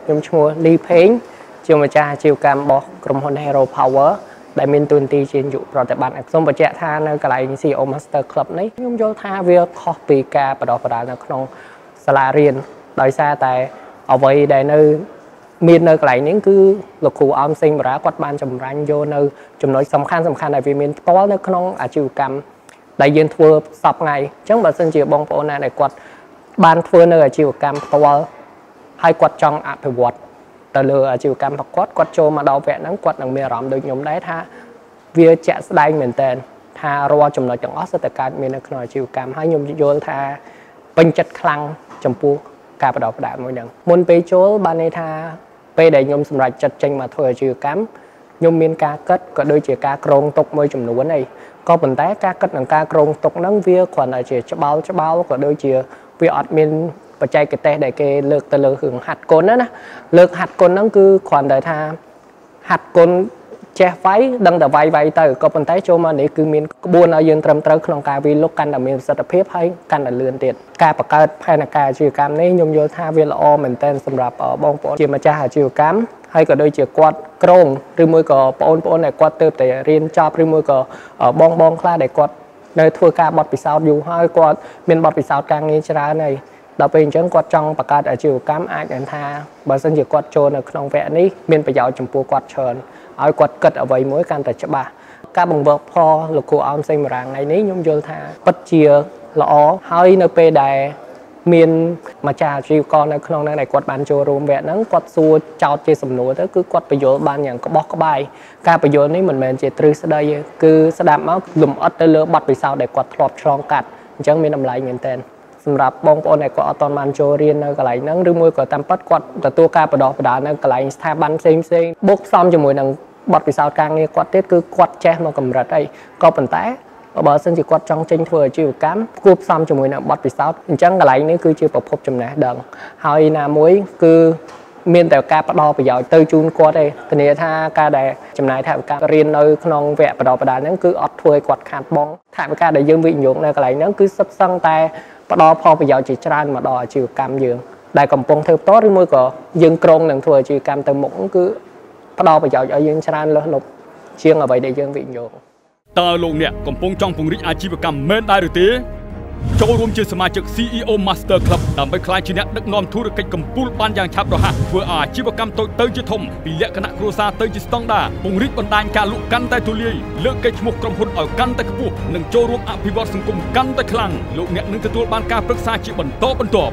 ខ្ញុំឈ្មោះ Lee Peng ជាម្ចាស់អាជីវកម្មរបស់ក្រុមហ៊ុន Hero Power ដែលមានតួនាទីជានាយកប្រតិបត្តិសូមបញ្ជាក់ថានៅកន្លែង CEO Master Club នេះខ្ញុំយល់ថាវាខុសពីការបណ្ដុះបណ្ដាលនៅក្នុងសាលារៀនដោយសារតែអ្វីដែលនៅមាននៅកន្លែងនេះគឺលោកគ្រូអមសេងបារាគាត់បានចម្រាញ់យកនៅចំណុចសំខាន់ដែលវាមានផ្ទាល់នៅក្នុងអាជីវកម្មដែលយើងធ្វើសពថ្ងៃអញ្ចឹងបើសិនជាបងប្អូនណាដែលគាត់បានធ្វើនៅអាជីវកម្មផ្ទាល់ហើយគាត់ចង់អភិវឌ្ឍទៅលើអាជីវកម្មរបស់គាត់ចូលមកដល់វគ្គហ្នឹងគាត់នឹងមានអារម្មណ៍ដូចខ្ញុំដែរថាវាជាក់ស្ដែងមែនតើថារាល់ចំណុចទាំងអស់សិតតែកើតមាននៅក្នុងអាជីវកម្មហើយខ្ញុំយល់ថាពេញចិត្តខ្លាំងចំពោះការបដិបត្តិមួយហ្នឹងមុនពេលចូលបានន័យថាពេលដែលខ្ញុំសម្រេចចិត្តចេញមកធ្វើអាជីវកម្មខ្ញុំមានការគិតក៏ដូចជាការក្រងទុកមួយចំនួនអីក៏ប៉ុន្តែការគិតនិងការក្រងទុកហ្នឹងវាគ្រាន់តែជាច្បោលក៏ដូចជាវាអត់មានបច្ចេកទេសដែលគេលើកទៅលើរឿងហាត់គុណណាលើកហាត់គុណហ្នឹងគឺគ្រាន់តែថាហាត់គុណចេះវាយដឹងតែវាយទៅក៏ប៉ុន្តែចូលមកនេះគឺមានក្បួនឲ្យយើងត្រឹមត្រូវក្នុងការវាយលុកកាន់តែមានប្រសិទ្ធភាពហើយកាន់តែលឿនទៀតការបង្កើតផែនការអាជីវកម្មនេះខ្ញុំយល់ថាវាល្អមែនទែនសម្រាប់បងប្អូនជាម្ចាស់អាជីវកម្មហើយក៏ដូចជាគាត់ក្រងឬមួយក៏បងប្អូនដែលគាត់ទើបតែរៀនចប់ឬមួយក៏បងខ្លះដែលគាត់នៅធ្វើការបត់ពិសោធន៍យូរហើយគាត់មានបត់ពិសោធន៍ការងារច្រើនហើយដល់ពេលអញ្ចឹងគាត់ចង់បង្កើតអាជីវកម្មអាចនឹងថាបើសិនជាគាត់ចូលនៅក្នុងវគ្គនេះមានប្រយោជន៍ចំពោះគាត់ច្រើនឲ្យគាត់គិតអ្វីមួយកាន់តែច្បាស់ការបង្វឹកផលលោកគ្រូអមសេងបារាំងថ្ងៃនេះខ្ញុំយល់ថាពិតជាល្អហើយនៅពេលដែលមានម្ចាស់អាជីវករនៅក្នុងហ្នឹងដែលគាត់បានចូលរួមវគ្គហ្នឹងគាត់សួរចោតជាសំណួរទៅគឺគាត់បញ្យល់បានយ៉ាងក្បោះក្បាយការបញ្យល់នេះមិនមែនជាទ្រឹស្ដីទេគឺស្ដាប់មកលម្អិតទៅលើបទពិសោធន៍ដែលគាត់ធ្លាប់ឆ្លងកាត់អញ្ចឹងមានតម្លៃមែនទែនសម្រាប់បងប្អូនដែលគាត់អត់ទាន់បានចូលរៀននៅកន្លែងហ្នឹងឬមួយក៏តាមពិតគាត់ទទួលការបណ្ដុះបណ្ដាលនៅកន្លែងស្ថាប័នផ្សេងបូកផ្សំជាមួយនឹងបទពិសោធន៍ការងារគាត់ទៀតគឺគាត់ចេះមកកម្រិតអីក៏ប៉ុន្តែបើសិនជាគាត់ចង់ចេញធ្វើអាជីវកម្មគួបផ្សំជាមួយនឹងបទពិសោធន៍អញ្ចឹងកន្លែងនេះគឺជាប្រភពចំណេះដឹងហើយណាមួយគឺមានតែការផ្ដល់ប្រយោជន៍ទៅជូនគាត់ទេធានាថាការដែលចំណាយថវិការៀននៅក្នុងវគ្គបណ្ដុះបណ្ដាលហ្នឹងគឺអត់ធ្វើឲ្យគាត់ខាតបង់ថវិកាដែលយើងវិនិយោគនៅកន្លែងហ្នឹងគឺសុទ្ធសឹងតែផ្ដល់ផលប្រយោជន៍ជាច្រើនមកដល់អាជីវកម្មយើងដែលកំពុងធ្វើបន្តឬមួយក៏យើងក្រុងនឹងធ្វើអាជីវកម្មទៅមុខគឺផ្ដល់ប្រយោជន៍ឲ្យយើងច្រើនលើសលប់ជាងអ្វីដែលយើងវិនិយោគតើលោកអ្នកកំពុងចង់ពង្រីកអាជីវកម្មមែនដែរឬទេចូលរួមជាសមាជិក CEO Master Club ដើម្បីក្លាយជាអ្នកដឹកនាំធុរកិច្ចកម្ពុជាបានយ៉ាងឆាប់រហ័សធ្វើអាជីវកម្មតូចទៅជាធំពីលក្ខណៈគ្រួសារទៅជាស្តង់ដារពង្រីកបណ្ដាញការលក់កាន់តែទូលាយលើកកេរ្តិ៍ឈ្មោះក្រុមហ៊ុនឲ្យកាន់តែខ្ពស់និងចូលរួមអភិវឌ្ឍសង្គមកាន់តែខ្លាំងលោកអ្នកនឹងទទួលបានការប្រឹក្សាជាបន្តបន្ទាប់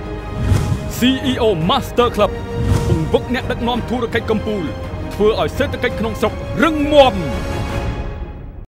CEO Master Club ពង្វឹកអ្នកដឹកនាំធុរកិច្ចកម្ពុជាធ្វើឲ្យសេដ្ឋកិច្ចក្នុងស្រុករឹងមាំ